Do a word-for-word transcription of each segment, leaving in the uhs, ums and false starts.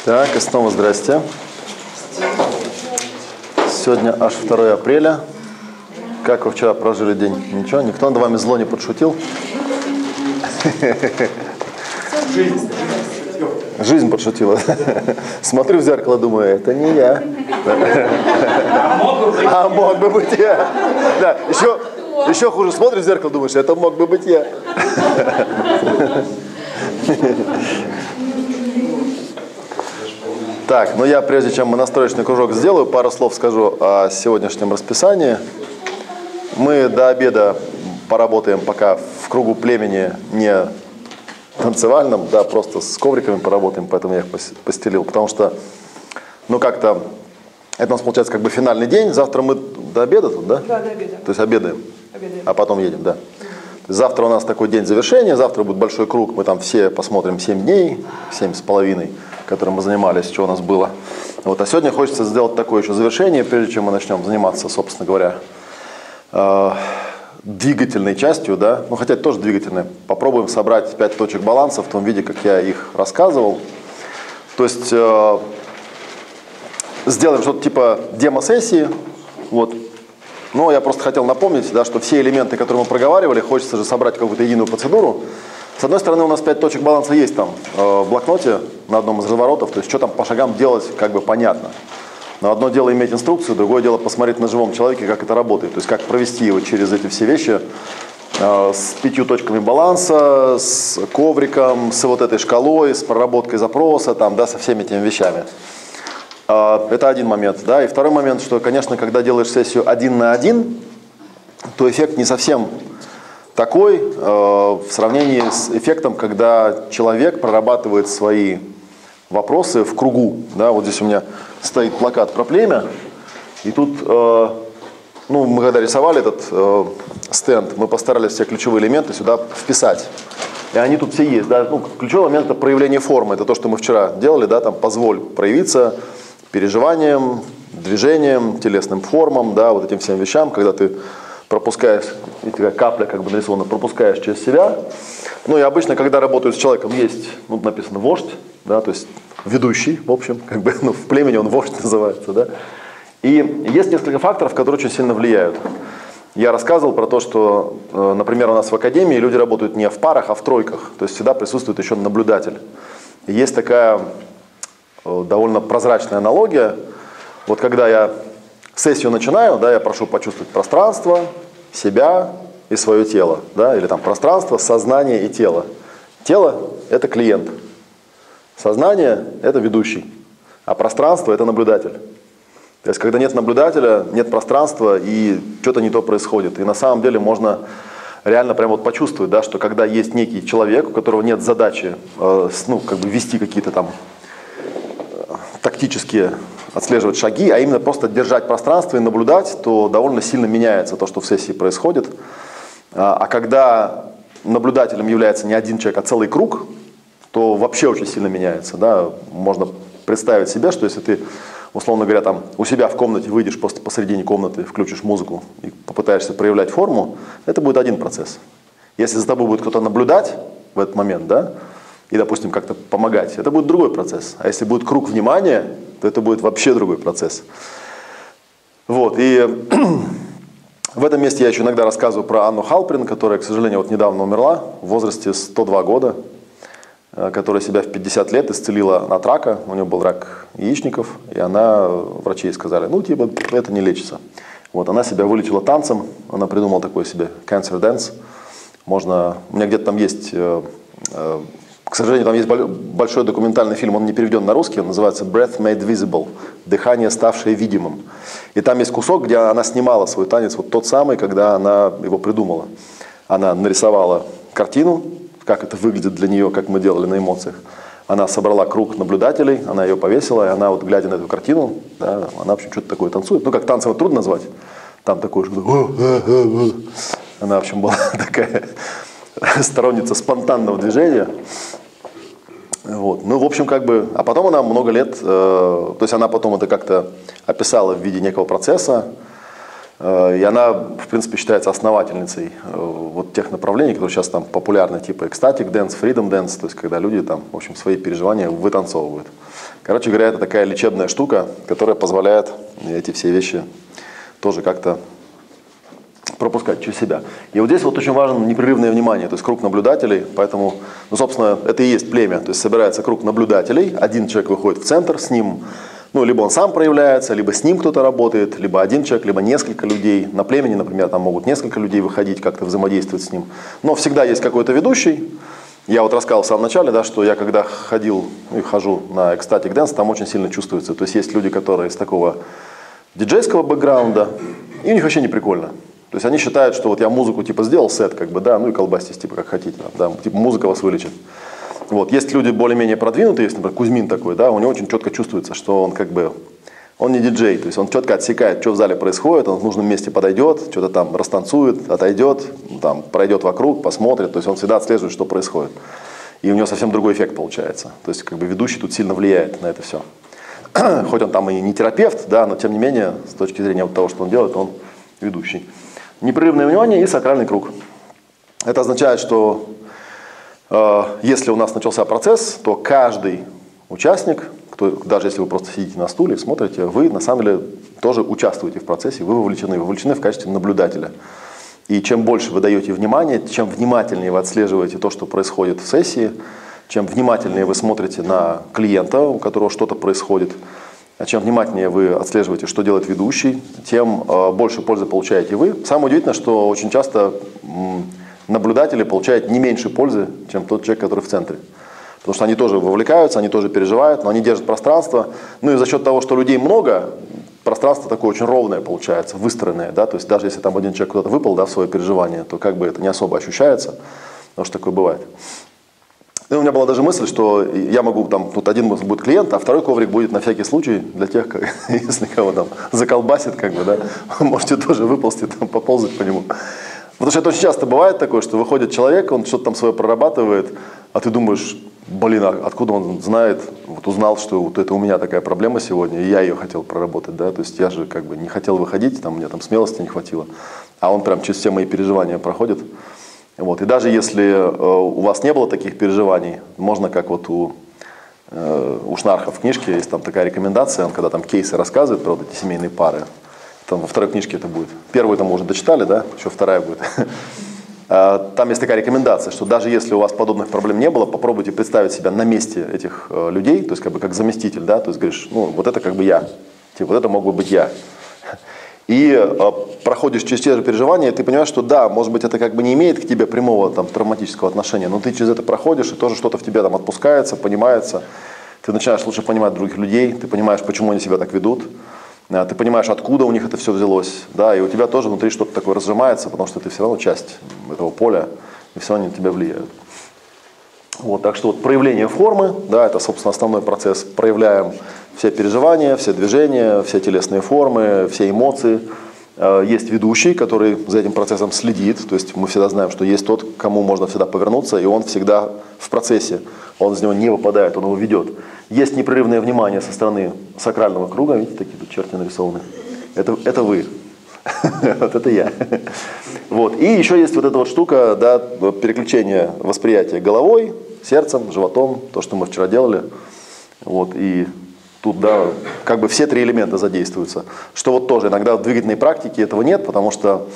Так, и снова здрасте. Сегодня аж второе апреля. Как вы вчера прожили день? Ничего? Никто над вами зло не подшутил? Жизнь. Жизнь подшутила. Смотрю в зеркало, думаю, это не я. А мог бы быть я. А мог бы быть я. Да, еще, еще хуже, смотришь в зеркало, думаешь, это мог бы быть я. Так, ну я, прежде чем монастырочный кружок сделаю, пару слов скажу о сегодняшнем расписании. Мы до обеда поработаем пока в кругу племени не танцевальном, да, просто с ковриками поработаем, поэтому я их постелил, потому что, ну как-то, это у нас получается как бы финальный день, завтра мы до обеда тут, да? Да, до обеда. То есть обедаем, Обедаем. а потом едем, да. Завтра у нас такой день завершения, завтра будет большой круг, мы там все посмотрим семь дней, семь с половиной, которым мы занимались, что у нас было. Вот, а сегодня хочется сделать такое еще завершение, прежде чем мы начнем заниматься, собственно говоря, э, двигательной частью, да, ну хотя это тоже двигательной. Попробуем собрать пять точек баланса в том виде, как я их рассказывал. То есть э, сделаем что-то типа демо-сессии, вот. Но я просто хотел напомнить, да, что все элементы, которые мы проговаривали, хочется же собрать какую-то единую процедуру. С одной стороны, у нас пять точек баланса есть там э, в блокноте на одном из разворотов, то есть что там по шагам делать, как бы понятно. Но одно дело иметь инструкцию, другое дело посмотреть на живом человеке, как это работает, то есть как провести его через эти все вещи э, с пятью точками баланса, с ковриком, с вот этой шкалой, с проработкой запроса, там, да, со всеми этими вещами. Это один момент, да, и второй момент, что, конечно, когда делаешь сессию один на один, то эффект не совсем такой э, в сравнении с эффектом, когда человек прорабатывает свои вопросы в кругу, да, вот здесь у меня стоит плакат про племя, и тут, э, ну, мы когда рисовали этот э, стенд, мы постарались все ключевые элементы сюда вписать. И они тут все есть, да, ну, ключевой момент – это проявление формы, это то, что мы вчера делали, да, там, позволь проявиться переживанием, движением, телесным формам, да, вот этим всем вещам, когда ты пропускаешь, видите, как капля как бы нарисована, пропускаешь через себя. Ну и обычно, когда работаю с человеком, есть, ну, написано вождь, да, то есть ведущий, в общем, как бы, ну, в племени он вождь называется, да. И есть несколько факторов, которые очень сильно влияют. Я рассказывал про то, что, например, у нас в академии люди работают не в парах, а в тройках, то есть всегда присутствует еще наблюдатель. И есть такая довольно прозрачная аналогия. Вот когда я сессию начинаю, да, я прошу почувствовать пространство, себя и свое тело, да, или там пространство, сознание и тело. Тело – это клиент, сознание – это ведущий, а пространство – это наблюдатель. То есть, когда нет наблюдателя, нет пространства, и что-то не то происходит. И на самом деле можно реально прям вот почувствовать, да, что когда есть некий человек, у которого нет задачи э, ну, как бы вести какие-то там тактические, отслеживать шаги, а именно просто держать пространство и наблюдать, то довольно сильно меняется то, что в сессии происходит. А когда наблюдателем является не один человек, а целый круг, то вообще очень сильно меняется. Да? Можно представить себе, что если ты, условно говоря, там, у себя в комнате выйдешь просто посередине комнаты, включишь музыку и попытаешься проявлять форму, это будет один процесс. Если за тобой будет кто-то наблюдать в этот момент, да, и, допустим, как-то помогать, это будет другой процесс. А если будет круг внимания, то это будет вообще другой процесс. Вот, и в этом месте я еще иногда рассказываю про Анну Халприн, которая, к сожалению, вот недавно умерла в возрасте сто два года, которая себя в пятьдесят лет исцелила от рака, у нее был рак яичников, и она, врачи ей сказали, ну, типа, это не лечится. Вот, она себя вылечила танцем, она придумала такой себе cancer dance. Можно, у меня где-то там есть... К сожалению, там есть большой документальный фильм, он не переведен на русский, он называется Breath Made Visible, дыхание, ставшее видимым. И там есть кусок, где она снимала свой танец, вот тот самый, когда она его придумала. Она нарисовала картину, как это выглядит для нее, как мы делали на эмоциях. Она собрала круг наблюдателей, она ее повесила, и она вот, глядя на эту картину, да, она, в общем, что-то такое танцует. Ну, как танцем это трудно назвать. Там такое же... Она, в общем, была такая... сторонница спонтанного движения. Вот. Ну, в общем, как бы, а потом она много лет, э, то есть она потом это как-то описала в виде некого процесса, И она, в принципе, считается основательницей вот тех направлений, которые сейчас там популярны, типа ecstatic dance, freedom dance, то есть когда люди там, в общем, свои переживания вытанцовывают. Короче говоря, это такая лечебная штука, которая позволяет эти все вещи тоже как-то пропускать через себя. И вот здесь вот очень важно непрерывное внимание, то есть круг наблюдателей, поэтому, ну, собственно, это и есть племя, то есть собирается круг наблюдателей, один человек выходит в центр, с ним, ну, либо он сам проявляется, либо с ним кто-то работает, либо один человек, либо несколько людей. На племени, например, там могут несколько людей выходить, как-то взаимодействовать с ним. Но всегда есть какой-то ведущий. Я вот рассказал в самом начале, да, что я когда ходил и хожу на ecstatic dance, там очень сильно чувствуется. То есть есть люди, которые из такого диджейского бэкграунда, и у них вообще не прикольно. То есть они считают, что вот я музыку типа сделал сет, как бы, да, ну и колбасьтесь, типа, как хотите, да, типа музыка вас вылечит. Вот. Есть люди более-менее продвинутые, есть, например, Кузьмин такой, да, у него очень четко чувствуется, что он как бы, он не диджей, то есть он четко отсекает, что в зале происходит, он в нужном месте подойдет, что-то там растанцует, отойдет, там, пройдет вокруг, посмотрит, то есть он всегда отслеживает, что происходит. И у него совсем другой эффект получается, то есть как бы ведущий тут сильно влияет на это все. Хоть он там и не терапевт, да, но тем не менее, с точки зрения вот того, что он делает, он ведущий. Непрерывное внимание и сакральный круг. Это означает, что если у нас начался процесс, то каждый участник, кто, даже если вы просто сидите на стуле, смотрите, вы на самом деле тоже участвуете в процессе, вы вовлечены, вовлечены в качестве наблюдателя. И чем больше вы даете внимания, чем внимательнее вы отслеживаете то, что происходит в сессии, чем внимательнее вы смотрите на клиента, у которого что-то происходит, а чем внимательнее вы отслеживаете, что делает ведущий, тем э, больше пользы получаете вы. Самое удивительное, что очень часто м, наблюдатели получают не меньше пользы, чем тот человек, который в центре. Потому что они тоже вовлекаются, они тоже переживают, но они держат пространство. Ну и за счет того, что людей много, пространство такое очень ровное получается, выстроенное. Да? То есть даже если там один человек куда-то выпал, да, в свое переживание, то как бы это не особо ощущается, потому что такое бывает. И у меня была даже мысль, что я могу, там, тут один будет клиент, а второй коврик будет на всякий случай для тех, как, если кого там заколбасит, как бы, да, можете тоже выползти, там, поползать по нему. Потому что это очень часто бывает такое, что выходит человек, он что-то там свое прорабатывает, а ты думаешь, блин, а откуда он знает, вот узнал, что вот это у меня такая проблема сегодня, и я ее хотел проработать, да, то есть я же как бы не хотел выходить, там, мне там смелости не хватило, а он прям через все мои переживания проходит. Вот. И даже если э, у вас не было таких переживаний, можно как вот у, э, у Шнарха в книжке есть там такая рекомендация, он когда там кейсы рассказывает про вот эти семейные пары, там во второй книжке это будет. Первую там уже дочитали, да, еще вторая будет. Там есть такая рекомендация, что даже если у вас подобных проблем не было, попробуйте представить себя на месте этих э, людей, то есть как бы как заместитель, да, то есть говоришь, ну вот это как бы я, типа вот это мог бы быть я. И э, проходишь через те же переживания, и ты понимаешь, что да, может быть, это как бы не имеет к тебе прямого там, травматического отношения, но ты через это проходишь, и тоже что-то в тебе там отпускается, понимается. Ты начинаешь лучше понимать других людей, ты понимаешь, почему они себя так ведут, э, ты понимаешь, откуда у них это все взялось, да, и у тебя тоже внутри что-то такое разжимается, потому что ты все равно часть этого поля, и все равно на тебя влияют. Вот, так что вот проявление формы, да, это, собственно, основной процесс. Проявляем все переживания, все движения, все телесные формы, все эмоции. Есть ведущий, который за этим процессом следит, то есть мы всегда знаем, что есть тот, к кому можно всегда повернуться, и он всегда в процессе, он из него не выпадает, он его ведет. Есть непрерывное внимание со стороны сакрального круга, видите, такие тут черти нарисованы. Это, это вы, вот это я. Вот. И еще есть вот эта вот штука, да, переключение восприятия головой, сердцем, животом, то, что мы вчера делали. Вот. И тут, да, как бы все три элемента задействуются. Что вот тоже иногда в двигательной практике этого нет, потому что,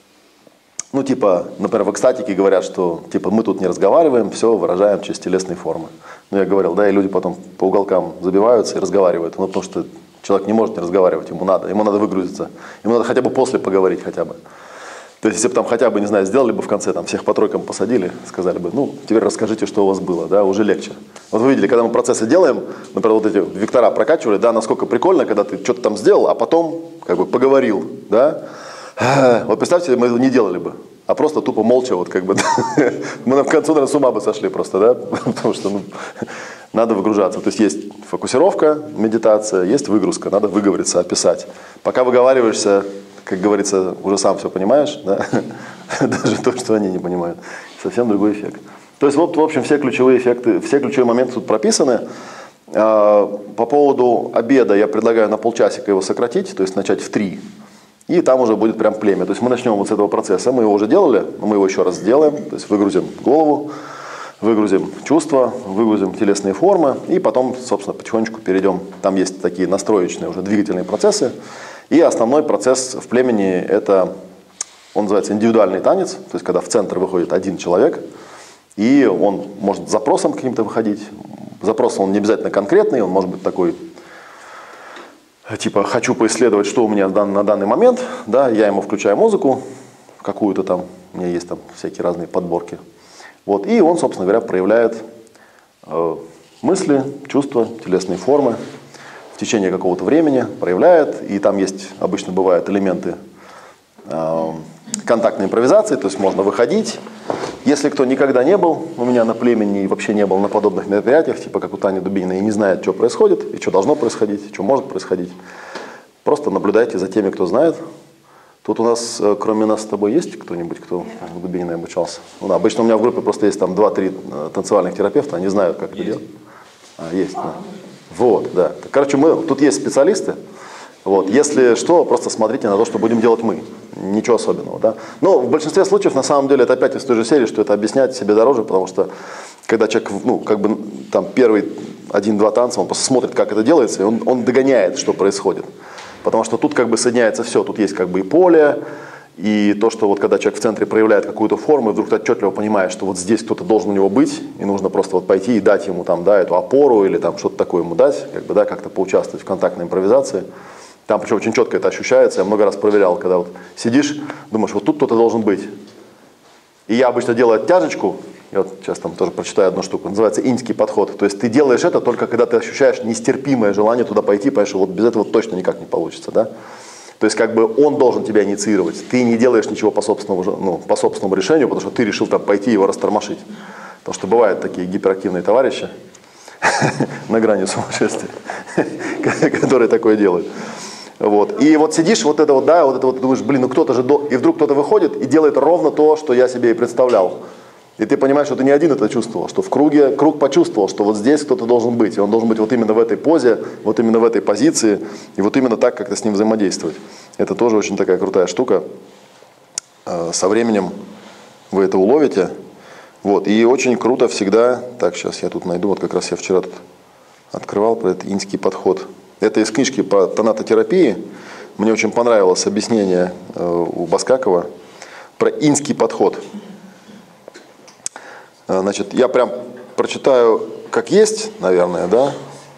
ну, типа, например, в экстатике говорят, что, типа, мы тут не разговариваем, все выражаем через телесные формы. Ну, я говорил, да, и люди потом по уголкам забиваются и разговаривают, ну, потому что человек не может не разговаривать, ему надо, ему надо выгрузиться, ему надо хотя бы после поговорить хотя бы. То есть, если бы там хотя бы, не знаю, сделали бы в конце, там, всех по тройкам посадили, сказали бы, ну, теперь расскажите, что у вас было, да, уже легче. Вот вы видели, когда мы процессы делаем, например, вот эти вектора прокачивали, да, насколько прикольно, когда ты что-то там сделал, а потом, как бы, поговорил, да. Вот представьте, мы не делали бы, а просто тупо молча, вот, как бы, мы в конце, наверное, с ума бы сошли просто, да, потому что, ну, надо выгружаться. То есть, есть фокусировка, медитация, есть выгрузка, надо выговориться, описать. Пока выговариваешься, как говорится, уже сам все понимаешь, да? Даже то, что они не понимают. Совсем другой эффект. То есть вот, в общем, все ключевые эффекты, все ключевые моменты тут прописаны. По поводу обеда я предлагаю на полчасика его сократить, то есть начать в три и там уже будет прям племя. То есть мы начнем вот с этого процесса, мы его уже делали, но мы его еще раз сделаем, то есть выгрузим голову, выгрузим чувства, выгрузим телесные формы, и потом, собственно, потихонечку перейдем. Там есть такие настроечные уже двигательные процессы. И основной процесс в племени – это, он называется индивидуальный танец, то есть когда в центр выходит один человек, и он может с запросом каким-то выходить. Запрос он не обязательно конкретный, он может быть такой, типа «хочу поисследовать, что у меня на данный момент», да, я ему включаю музыку, какую-то там, у меня есть там всякие разные подборки. Вот, и он, собственно говоря, проявляет э, мысли, чувства, телесные формы в течение какого-то времени, проявляет. И там есть, обычно бывают элементы э, контактной импровизации, то есть можно выходить. Если кто никогда не был у меня на племени и вообще не был на подобных мероприятиях, типа как у Тани Дубининой, и не знает, что происходит, и что должно происходить, и что может происходить, просто наблюдайте за теми, кто знает. Тут у нас, кроме нас с тобой, есть кто-нибудь, кто в Дубининой обучался? Ну, да, обычно у меня в группе просто есть там два-три танцевальных терапевта, они знают, как это делать. А, есть, да. Вот, да. Короче, мы, тут есть специалисты. Вот. Если что, просто смотрите на то, что будем делать мы. Ничего особенного, да. Но в большинстве случаев, на самом деле, это опять из той же серии, что это объяснять себе дороже, потому что, когда человек, ну, как бы, там, первый один-два танца, он просто смотрит, как это делается, и он, он догоняет, что происходит. Потому что тут как бы соединяется все, тут есть как бы и поле, и то, что вот когда человек в центре проявляет какую-то форму, и вдруг ты отчетливо понимаешь, что вот здесь кто-то должен у него быть, и нужно просто вот пойти и дать ему там, да, эту опору или там что-то такое ему дать, как бы, да, как-то поучаствовать в контактной импровизации. Там причем очень четко это ощущается, я много раз проверял, когда вот сидишь, думаешь, вот тут кто-то должен быть. И я обычно делаю оттяжечку, я вот сейчас там тоже прочитаю одну штуку, называется иньский подход. То есть ты делаешь это только когда ты ощущаешь нестерпимое желание туда пойти, потому что вот без этого точно никак не получится, да? То есть как бы он должен тебя инициировать. Ты не делаешь ничего по собственному, ну, по собственному решению, потому что ты решил там пойти его растормошить. Потому что бывают такие гиперактивные товарищи на грани сумасшествия, которые такое делают. Вот. И вот сидишь, вот это вот, да, вот это вот, думаешь, блин, ну кто-то же, до... и вдруг кто-то выходит и делает ровно то, что я себе и представлял. И ты понимаешь, что ты не один это чувствовал, что в круге, круг почувствовал, что вот здесь кто-то должен быть. И он должен быть вот именно в этой позе, вот именно в этой позиции, и вот именно так как-то с ним взаимодействовать. Это тоже очень такая крутая штука. Со временем вы это уловите. Вот. И очень круто всегда, так, сейчас я тут найду, вот как раз я вчера тут открывал про этот иньский подход. Это из книжки по тонатотерапии. Мне очень понравилось объяснение у Баскакова про иньский подход. Значит, я прям прочитаю, как есть, наверное, да.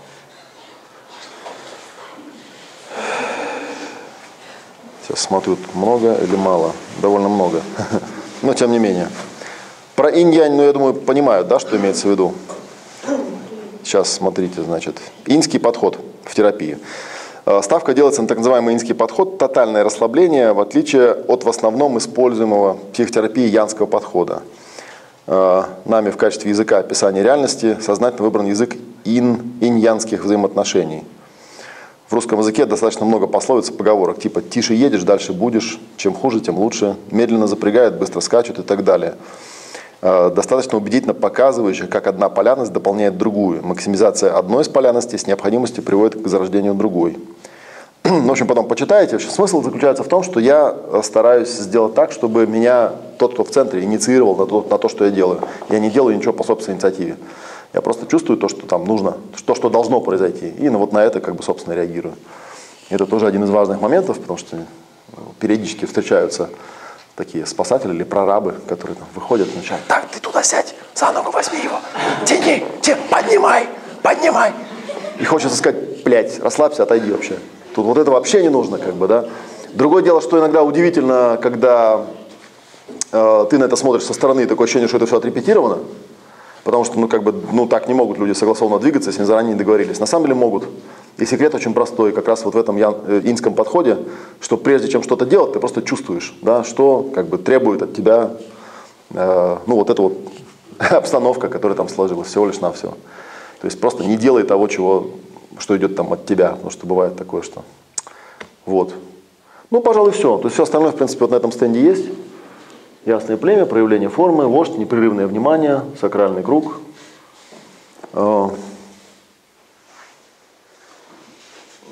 Сейчас смотрю, много или мало. Довольно много. Но тем не менее. Про инь-янь, ну, я думаю, понимают, да, что имеется в виду. Сейчас смотрите, значит. Иньский подход в терапии. Ставка делается на так называемый иньский подход, тотальное расслабление, в отличие от в основном используемого в психотерапии янского подхода. Нами в качестве языка описания реальности сознательно выбран язык ин, инь-янских взаимоотношений. В русском языке достаточно много пословиц и поговорок, типа «тише едешь, дальше будешь», «чем хуже, тем лучше», «медленно запрягают, быстро скачут» и так далее. Достаточно убедительно показывающих, как одна полярность дополняет другую. Максимизация одной из полярностей с необходимостью приводит к зарождению другой. В общем, потом почитайте. Смысл заключается в том, что я стараюсь сделать так, чтобы меня тот, кто в центре, инициировал на то, на то, что я делаю. Я не делаю ничего по собственной инициативе. Я просто чувствую то, что там нужно, то, что должно произойти. И вот на это, как бы, собственно, реагирую. Это тоже один из важных моментов, потому что периодически встречаются такие спасатели или прорабы, которые там выходят и начинают: так, ты туда сядь, за ногу возьми его, тяни, тяни, поднимай, поднимай. И хочется сказать: блядь, расслабься, отойди вообще. Тут вот это вообще не нужно, как бы, да. Другое дело, что иногда удивительно, когда э, ты на это смотришь со стороны, такое ощущение, что это все отрепетировано, потому что, ну, как бы, ну, так не могут люди согласованно двигаться, если они заранее не договорились. На самом деле могут. И секрет очень простой, как раз вот в этом иньском подходе, что прежде чем что-то делать, ты просто чувствуешь, да, что как бы требует от тебя, э, ну, вот эта вот обстановка, которая там сложилась, всего лишь навсего. То есть просто не делай того, чего, что идет там от тебя, потому что бывает такое, что вот. Ну, пожалуй, все. То есть все остальное, в принципе, вот на этом стенде есть. Ясное племя, проявление формы, вождь, непрерывное внимание, сакральный круг.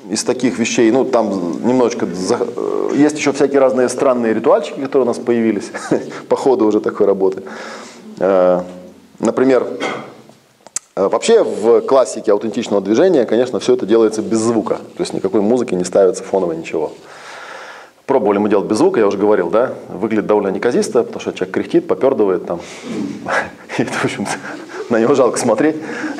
из таких вещей, ну, там немножечко, есть еще всякие разные странные ритуальчики, которые у нас появились по ходу уже такой работы. Например, вообще в классике аутентичного движения, конечно, все это делается без звука, то есть никакой музыки не ставится фоново, ничего. Пробовали мы делать без звука, я уже говорил, да, выглядит довольно неказисто, потому что человек кряхтит, попердывает там, и, в общем, на него жалко смотреть.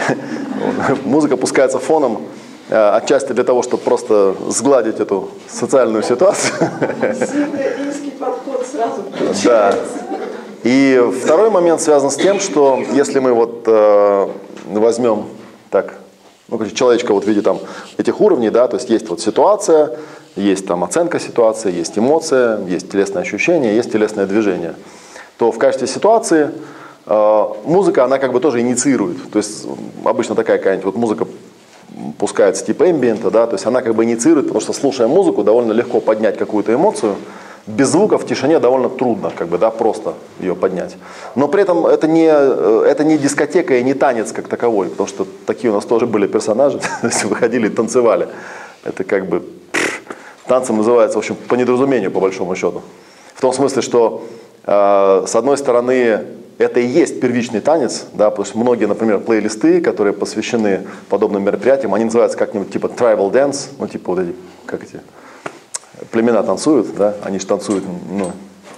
Музыка пускается фоном, отчасти для того, чтобы просто сгладить эту социальную ситуацию. Синтоийский подход сразу включается. Да. И второй момент связан с тем, что если мы вот э, возьмем так, ну, короче, человечка вот в виде там этих уровней, да, то есть есть вот ситуация, есть там оценка ситуации, есть эмоция, есть телесное ощущение, есть телесное движение, то в качестве ситуации э, музыка, она как бы тоже инициирует. То есть обычно такая какая-нибудь вот музыка пускается типа эмбиента, да, то есть она как бы инициирует, потому что слушая музыку, довольно легко поднять какую-то эмоцию. Без звука в тишине довольно трудно, как бы, да, просто ее поднять. Но при этом это не, это не дискотека и не танец как таковой, потому что такие у нас тоже были персонажи, то есть выходили и танцевали. Это как бы пфф, танцем называется, в общем, по недоразумению, по большому счету. В том смысле, что э, с одной стороны, это и есть первичный танец, да, потому что многие, например, плейлисты, которые посвящены подобным мероприятиям, они называются как-нибудь типа tribal dance, ну типа вот эти, как эти, племена танцуют, да, они же танцуют, ну,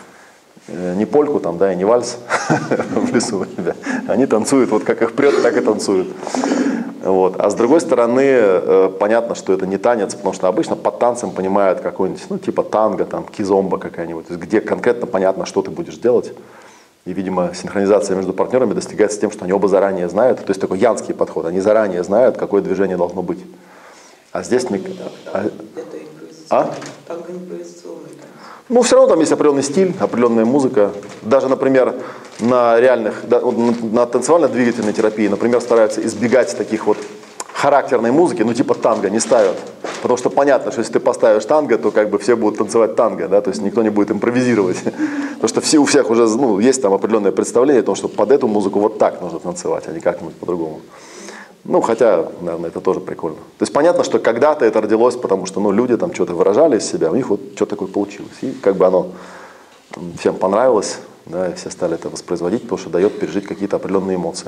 не польку там, да, и не вальс в лесу, да. Они танцуют, вот как их прет, так и танцуют. Вот. А с другой стороны, понятно, что это не танец, потому что обычно под танцем понимают какой-нибудь, ну, типа танго, там, кизомба какая-нибудь, то есть где конкретно понятно, что ты будешь делать. И, видимо, синхронизация между партнерами достигается тем, что они оба заранее знают, то есть такой янский подход, они заранее знают, какое движение должно быть. А здесь... Не... А? А? Танго импровизационный танец. Ну, все равно там есть определенный стиль, определенная музыка. Даже, например, на реальных, да, на танцевально-двигательной терапии, например, стараются избегать таких вот характерной музыки, ну, типа танго не ставят. Потому что понятно, что если ты поставишь танго, то как бы все будут танцевать танго, да, то есть никто не будет импровизировать. Потому что все, у всех уже, ну, есть там определенное представление о том, что под эту музыку вот так нужно танцевать, а не как-нибудь по-другому. Ну, хотя, наверное, это тоже прикольно. То есть понятно, что когда-то это родилось, потому что, ну, люди там что-то выражали из себя, у них вот что-то такое получилось. И как бы оно всем понравилось, да, и все стали это воспроизводить, потому что дает пережить какие-то определенные эмоции.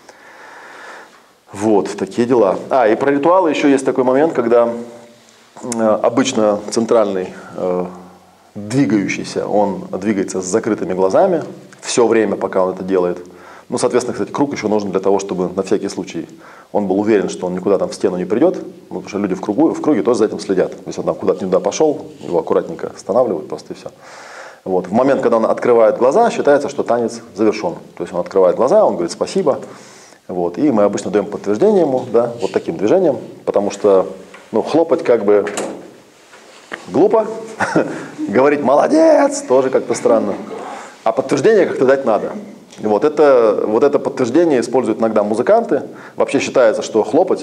Вот, такие дела. А, и про ритуалы еще есть такой момент, когда э, обычно центральный э, двигающийся, он двигается с закрытыми глазами все время, пока он это делает. Ну, соответственно, кстати, круг еще нужен для того, чтобы на всякий случай он был уверен, что он никуда там в стену не придет, ну, потому что люди в, кругу, в круге тоже за этим следят. Если он там куда-то не туда пошел, его аккуратненько останавливают просто и все. Вот. В момент, когда он открывает глаза, считается, что танец завершен. То есть он открывает глаза, он говорит спасибо. Вот. И мы обычно даем подтверждение ему, да, вот таким движением, потому что, ну, хлопать как бы глупо, говорить молодец тоже как-то странно, а подтверждение как-то дать надо. Вот это, вот это подтверждение используют иногда музыканты. Вообще считается, что хлопать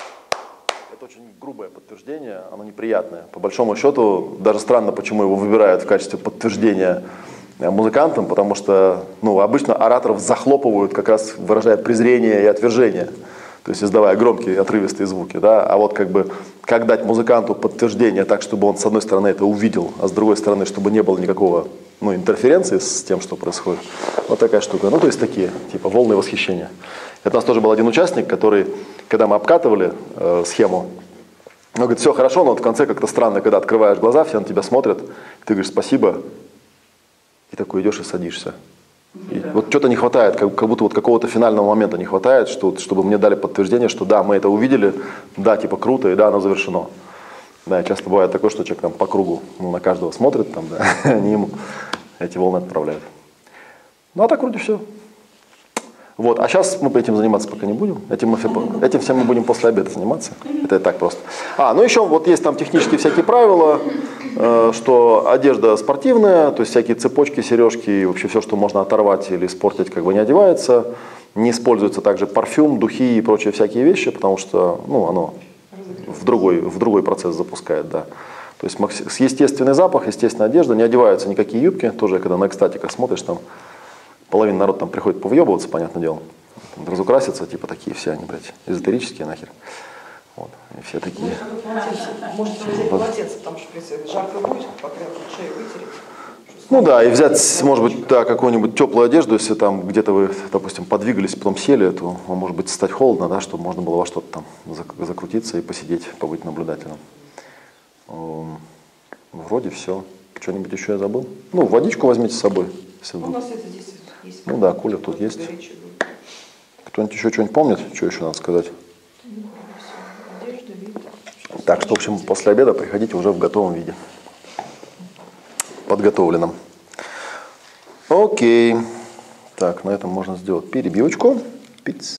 – это очень грубое подтверждение, оно неприятное. По большому счету, даже странно, почему его выбирают в качестве подтверждения музыкантам, потому что, ну, обычно ораторов захлопывают, как раз выражая презрение и отвержение, то есть издавая громкие отрывистые звуки. Да? А вот как бы, как дать музыканту подтверждение так, чтобы он с одной стороны это увидел, а с другой стороны, чтобы не было никакого, ну, интерференции с тем, что происходит. Вот такая штука. Ну, то есть такие, типа, волны восхищения. Это у нас тоже был один участник, который, когда мы обкатывали э, схему, он говорит, все хорошо, но вот в конце как-то странно, когда открываешь глаза, все на тебя смотрят, ты говоришь спасибо, и такой идешь и садишься. И вот что-то не хватает, как, как будто вот какого-то финального момента не хватает, что, чтобы мне дали подтверждение, что да, мы это увидели, да, типа круто, и да, оно завершено. Да, часто бывает такое, что человек там по кругу, ну, на каждого смотрит, там, да, они ему эти волны отправляют. Ну, а так вроде все. Вот, а сейчас мы этим заниматься пока не будем. Этим, мы все, этим всем мы будем после обеда заниматься. Это так просто. А, ну еще вот есть там технические всякие правила, э, что одежда спортивная, то есть всякие цепочки, сережки и вообще все, что можно оторвать или испортить, как бы не одевается. Не используется также парфюм, духи и прочие всякие вещи, потому что, ну, оно в другой, в другой процесс запускает, да. То есть естественный запах, естественная одежда, не одеваются никакие юбки. Тоже, когда на экстатиках смотришь, там половина народа там приходит повъебываться, понятное дело. Там разукраситься, типа такие все они, блядь, эзотерические нахер. Вот. все такие. Можно взять полотенце, потому что если жарко будет, покрепко шею вытереть. Ну да, и взять, может быть, да, какую-нибудь теплую одежду, если там где-то вы, допустим, подвигались, потом сели, то, может быть, стать холодно, да, чтобы можно было во что-то там закрутиться и посидеть, побыть наблюдателем. Вроде все. Что-нибудь еще я забыл? Ну, водичку возьмите с собой. Если У нас это здесь есть. Ну да, кулер тут есть. Кто-нибудь еще что-нибудь помнит? Что еще надо сказать? Так что, в общем, после обеда приходите уже в готовом виде. Подготовленном. Окей. Так, на этом можно сделать перебивочку. Пиц.